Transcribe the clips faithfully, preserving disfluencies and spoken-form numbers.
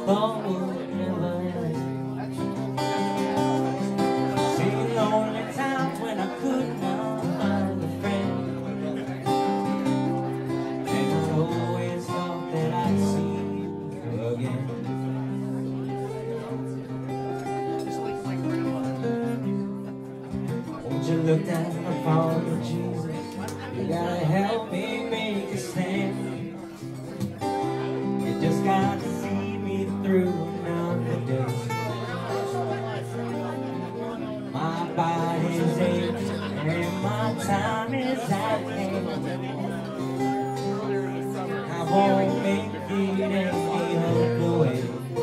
thought would never end. See lonely times when I could not find a friend, and I always thought that I'd see you again. Won't you look down upon me, Jesus? You gotta help me make a stand. You just gotta see me through another day. My body's aching and my time is at hand. I won't make it any other way.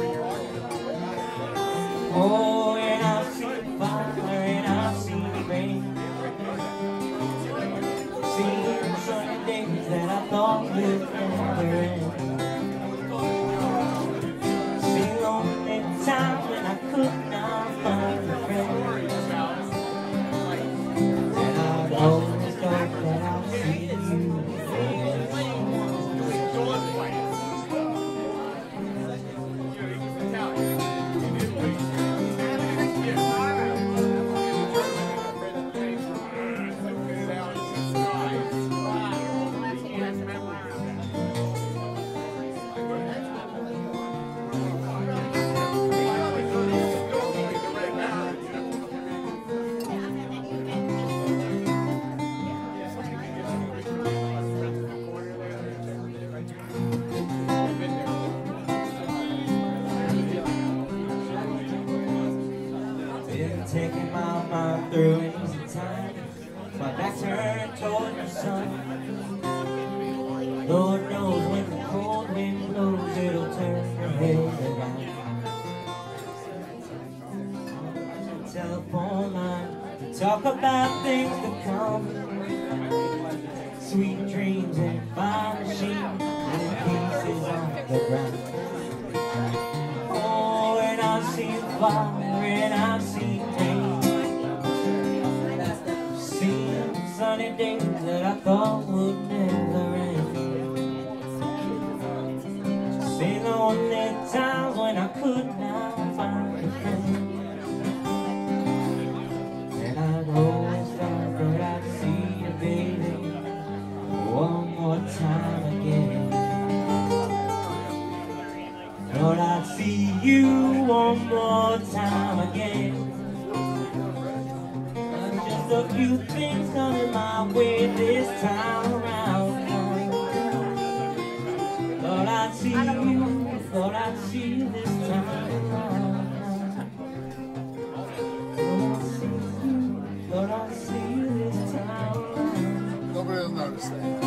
Oh, and I've seen fire and I've seen rain, seen sunny days that I thought would never end. Seen lonely times when I could not find a friend, and I always thought that I'd see you again. Taking my mind through an easy time, my back turned toward the sun. Lord knows when the cold wind blows, it'll turn your head around. Telephone line to talk about things to come, sweet dreams and fire machines and pieces on the ground. Oh, and I've seen fire and I've seen rain, seen sunny days that I thought would never end. Seen lonely times when I could not find a friend, and I'd always thought that I'd see you, baby, one more time again. Lord, I'd see you one more time again. Just a few things coming my way this time around. Lord, I'd see you, Lord, I'd see you this time around. Lord, I'd see you, Lord, I'd see you this time around. Nobody will notice that.